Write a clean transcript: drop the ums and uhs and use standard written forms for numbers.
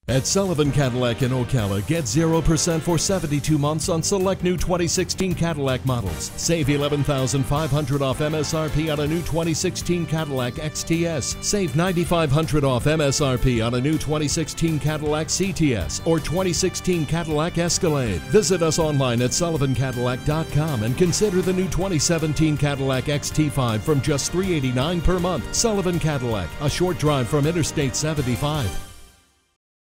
At Sullivan Cadillac in Ocala, get 0% for 72 months on select new 2016 Cadillac models. Save $11,500 off MSRP on a new 2016 Cadillac XTS. Save $9,500 off MSRP on a new 2016 Cadillac CTS or 2016 Cadillac Escalade. Visit us online at sullivancadillac.com and consider the new 2017 Cadillac XT5 from just $389 per month. Sullivan Cadillac, a short drive from Interstate 75.